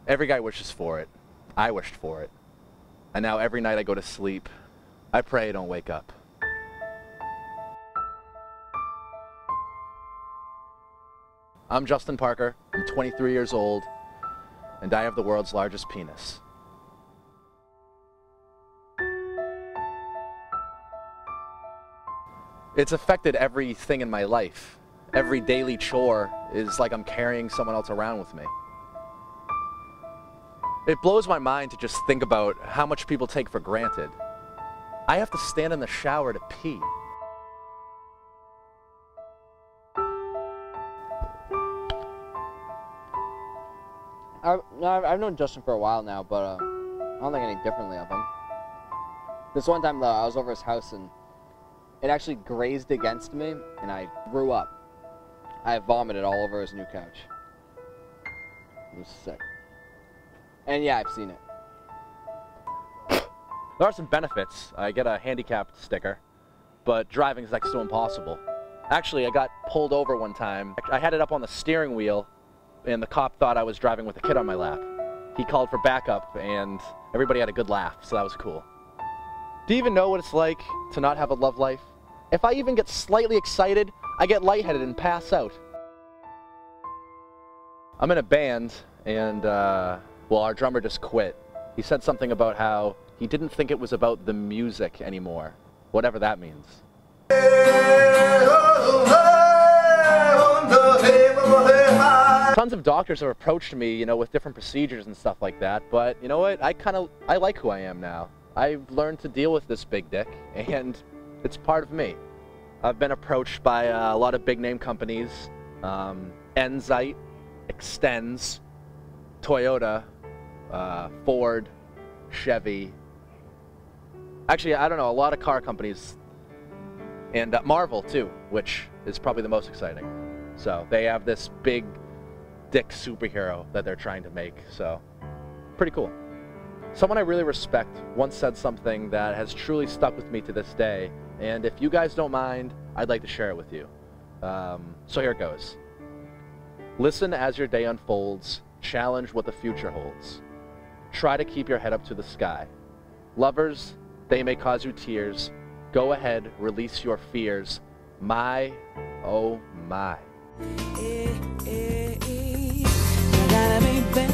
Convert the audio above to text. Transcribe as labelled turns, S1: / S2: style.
S1: Every guy wishes for it. I wished for it. And now every night I go to sleep, I pray I don't wake up. I'm Justin Parker, I'm 23 years old, and I have the world's largest penis. It's affected everything in my life. Every daily chore is like I'm carrying someone else around with me. It blows my mind to just think about how much people take for granted. I have to stand in the shower to pee.
S2: I've known Justin for a while now, but I don't think any differently of him. This one time, though, I was over his house and it actually grazed against me, and I threw up. I vomited all over his new couch. It was sick. And yeah, I've seen it.
S1: There are some benefits. I get a handicapped sticker, but driving is next to impossible. Actually, I got pulled over one time. I had it up on the steering wheel, and the cop thought I was driving with a kid on my lap. He called for backup, and everybody had a good laugh, so that was cool. Do you even know what it's like to not have a love life? If I even get slightly excited, I get lightheaded and pass out. I'm in a band, and well, our drummer just quit. He said something about how he didn't think it was about the music anymore, whatever that means. Tons of doctors have approached me, with different procedures and stuff like that, but you know what? I like who I am now. I've learned to deal with this big dick, and it's part of me. I've been approached by a lot of big name companies, Enzyte, Extends, Toyota, Ford, Chevy. Actually, I don't know, a lot of car companies, and Marvel too, which is probably the most exciting. So they have this big dick superhero that they're trying to make, so pretty cool. Someone I really respect once said something that has truly stuck with me to this day, and if you guys don't mind, I'd like to share it with you. So here it goes. Listen as your day unfolds, challenge what the future holds. Try to keep your head up to the sky. Lovers, they may cause you tears. Go ahead, release your fears. My, oh my.
S3: Gotta be